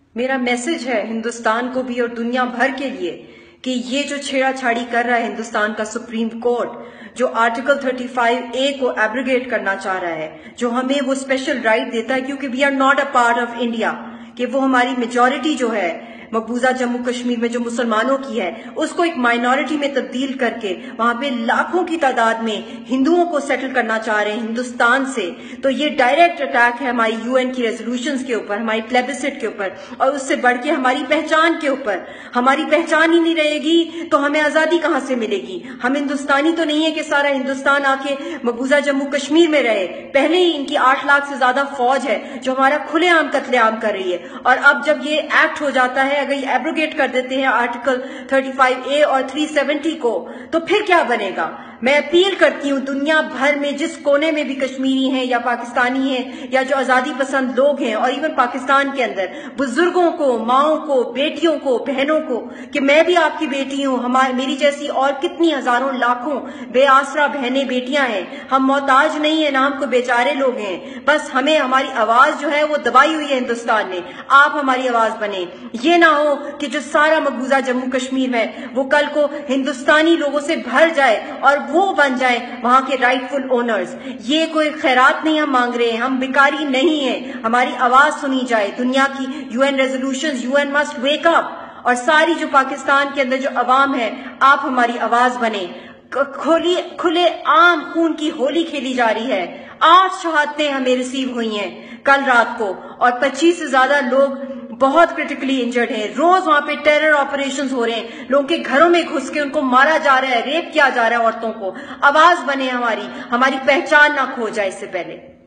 میرا میسج ہے ہندوستان کو بھی اور دنیا بھر کے لیے کہ یہ جو چھیڑا چھاڑی کر رہا ہے ہندوستان کا سپریم کورٹ، جو آرٹیکل 35A کو ایبروگیٹ کرنا چاہ رہا ہے، جو ہمیں وہ اسپیشل رائٹ دیتا ہے کیونکہ we are not a part of India, کہ وہ ہماری میجورٹی جو ہے مقبوضہ جموں کشمیر میں جو مسلمانوں کی ہے اس کو ایک مائنورٹی میں تبدیل کر کے وہاں پہ لاکھوں کی تعداد میں ہندوؤں کو سیٹل کرنا چاہ رہے ہیں ہندوستان سے، تو یہ ڈائریکٹ اٹیک ہے ہماری UN کی ریزولوشنز کے اوپر، ہماری پلیبسٹ کے اوپر، اور اس سے بڑھ کے ہماری پہچان کے اوپر۔ ہماری پہچان ہی نہیں رہے گی تو ہمیں آزادی کہاں سے ملے گی؟ ہم ہندوستانی تو نہیں ہے کہ سارا ہندوستان آ کے مقبوضہ جموں کشمیر میں رہے۔ پہلے ہی ان کی 8 لاکھ سے زیادہ فوج ہے جو ہمارا کھلے عام قتل عام کر رہی ہے، اور اب جب یہ ایکٹ ہو جاتا ہے، اگر یہ ایبروگیٹ کر دیتے ہیں آرٹیکل 35A اور 370 کو، تو پھر کیا بنے گا؟ میں اپیل کرتی ہوں دنیا بھر میں جس کونے میں بھی کشمیری ہیں یا پاکستانی ہیں یا جو آزادی پسند لوگ ہیں، اور ایون پاکستان کے اندر بزرگوں کو، ماؤں کو، بیٹیوں کو، بہنوں کو، کہ میں بھی آپ کی بیٹی ہوں، میری جیسی اور کتنی ہزاروں لاکھوں بے آسرا بہنیں بیٹیاں ہیں، ہم محتاج نہیں ہیں، نہ ہم کو بیچارے لوگ ہیں، بس ہمیں ہماری آواز جو ہے وہ دبائی ہوئی ہے ہندوستان نے، آپ ہماری آواز بنیں۔ یہ نہ ہو کہ جو سارا مقبوضہ جموں کشمیر ہے وہ کل کو ہندوستانی لوگوں سے بھر جائے اور وہ بن جائیں وہاں کے رائٹ فل اونرز۔ یہ کوئی خیرات نہیں ہم مانگ رہے ہیں، ہم بیکاری نہیں ہیں، ہماری آواز سنی جائے۔ دنیا کی UN resolutions, UN must wake up, اور ساری جو پاکستان کے اندر جو عوام ہے، آپ ہماری آواز بنیں۔ کھلے عام خون کی ہولی کھیلی جا رہی ہے۔ 8 شہادتیں ہمیں ریسیو ہوئی ہیں کل رات کو، اور 25 سے زیادہ لوگ بہت کرٹیکلی انجرڈ ہیں۔ روز وہاں پہ ٹیرر آپریشنز ہو رہے ہیں، لوگوں کے گھروں میں گھس کے ان کو مارا جا رہا ہے، ریپ کیا جا رہا ہے عورتوں کو۔ آواز بنے ہماری پہچان نہ کھو جائے اس سے پہلے۔